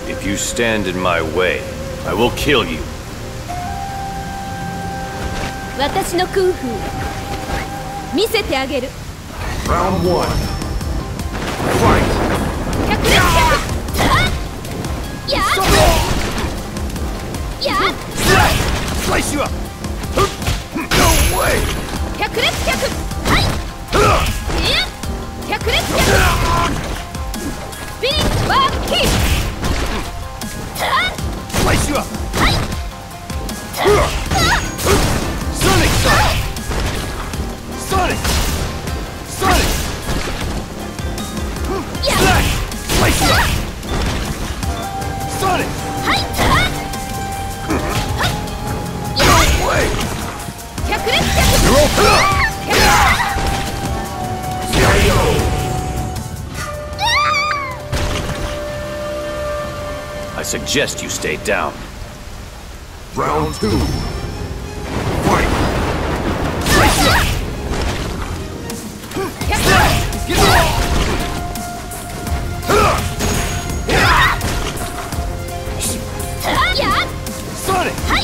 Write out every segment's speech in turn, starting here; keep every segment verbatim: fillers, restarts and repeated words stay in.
If you stand in my way, I will kill you. 私のクンフー見せてあげる。 Round one. Fight. 百裂百やっやっ Slice you up. No way. 百裂百はいいや百裂百スピリットバーキー Slice you up. はい Sonic shot. Sonic. Sonic. や Slash. Slice you up. Sonic. はいや No way. 百裂百 You're open. K O. I suggest you stay down. Round two. Fight. Slice you up. Slash. Get off. や Sonic. はい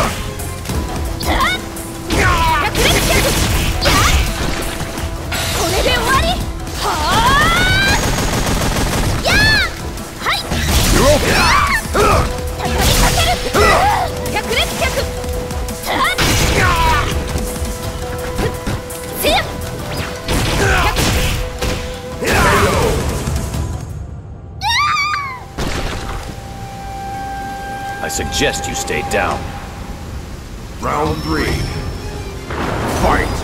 百裂百やこれで終わりはあやはい You're open. 畳みかける百裂百せや I suggest you stay down. Round three. Fight.